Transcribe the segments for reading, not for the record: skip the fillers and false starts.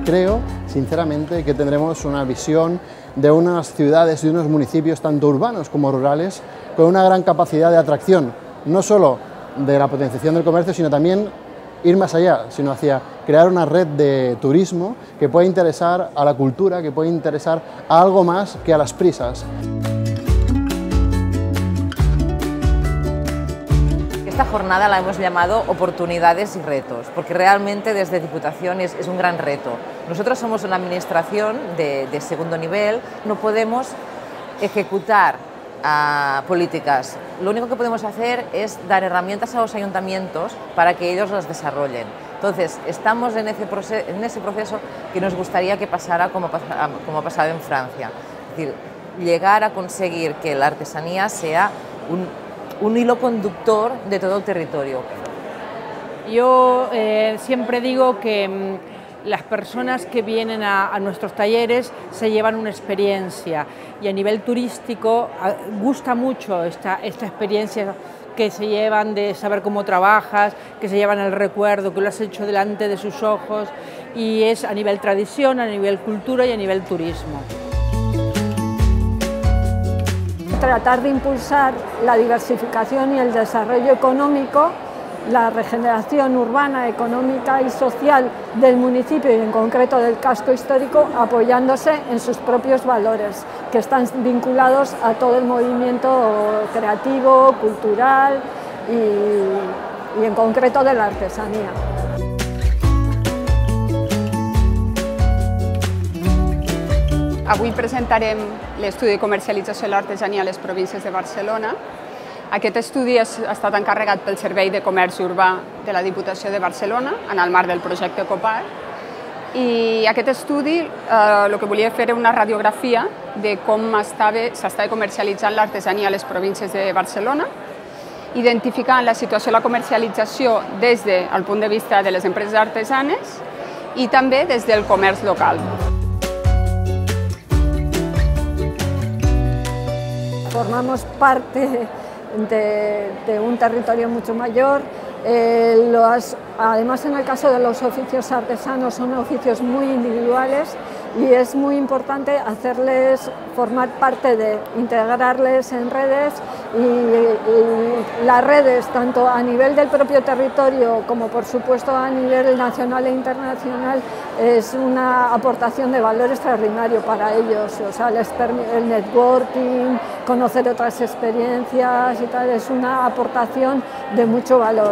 creo, sinceramente, que tendremos una visión de unas ciudades y unos municipios, tanto urbanos como rurales, con una gran capacidad de atracción, no solo de la potenciación del comercio, sino también ir más allá, sino hacia crear una red de turismo que pueda interesar a la cultura, que pueda interesar a algo más que a las prisas. Esta jornada la hemos llamado Oportunidades y Retos, porque realmente desde Diputación es un gran reto. Nosotros somos una administración de segundo nivel, no podemos ejecutar políticas. Lo único que podemos hacer es dar herramientas a los ayuntamientos para que ellos las desarrollen. Entonces, estamos en ese proceso que nos gustaría que pasara como ha pasado en Francia. Es decir, llegar a conseguir que la artesanía sea un hilo conductor de todo el territorio. Yo siempre digo que las personas que vienen a nuestros talleres se llevan una experiencia y a nivel turístico gusta mucho esta experiencia que se llevan de saber cómo trabajas, que se llevan el recuerdo, que lo has hecho delante de sus ojos, y es a nivel tradición, a nivel cultura y a nivel turismo. Tratar de impulsar la diversificación y el desarrollo económico, la regeneración urbana, económica y social del municipio y en concreto del casco histórico, apoyándose en sus propios valores, que están vinculados a todo el movimiento creativo, cultural y en concreto de la artesanía. Avui presentarem l'estudi de comercialització de l'artesania a les províncies de Barcelona. Aquest estudi ha estat encarregat pel Servei de Comerç Urbà de la Diputació de Barcelona en el marc del projecte Copar. I aquest estudi el que volia fer era una radiografia de com s'estava comercialitzant l'artesania a les províncies de Barcelona, identificant la situació de la comercialització des del punt de vista de les empreses artesanes i també des del comerç local. Formamos parte de un territorio mucho mayor. Además, en el caso de los oficios artesanos, son oficios muy individuales y es muy importante hacerles formar parte integrarles en redes y las redes, tanto a nivel del propio territorio como por supuesto a nivel nacional e internacional, es una aportación de valor extraordinario para ellos. O sea, el networking, conocer otras experiencias y tal, es una aportación de mucho valor.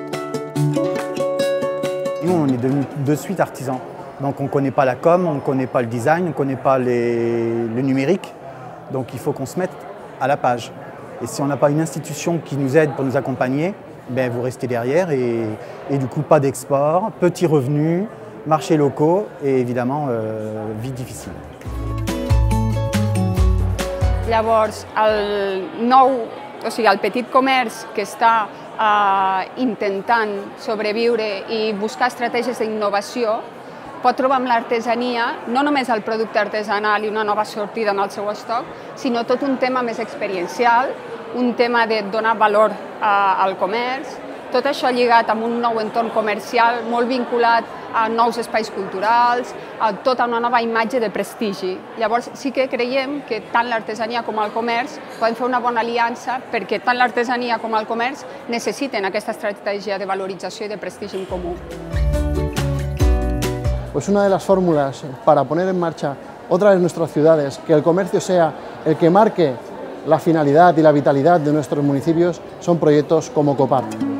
Nous, on est devenus de suite artisans. Donc on ne connaît pas la com, on ne connaît pas le design, on ne connaît pas le numérique. Donc il faut qu'on se mette à la page. Et si on n'a pas une institution qui nous aide pour nous accompagner, ben vous restez derrière et du coup pas d'export, petits revenus, marchés locaux et évidemment vie difficile. Llavors, el petit comerç que està intentant sobreviure i buscar estratègies d'innovació pot trobar amb l'artesania no només el producte artesanal i una nova sortida en el seu estoc, sinó tot un tema més experiencial, un tema de donar valor al comerç, tot això lligat amb un nou entorn comercial molt vinculat a nous espais culturals, a tota una nova imatge de prestigi. Llavors sí que creiem que tant l'artesania com el comerç poden fer una bona aliança perquè tant l'artesania com el comerç necessiten aquesta estratègia de valorització i de prestigi en comú. Pues una de las fórmulas para poner en marcha otra vez nuestras ciudades, que el comercio sea el que marque la finalidad y la vitalidad de nuestros municipios, son proyectos como Copar.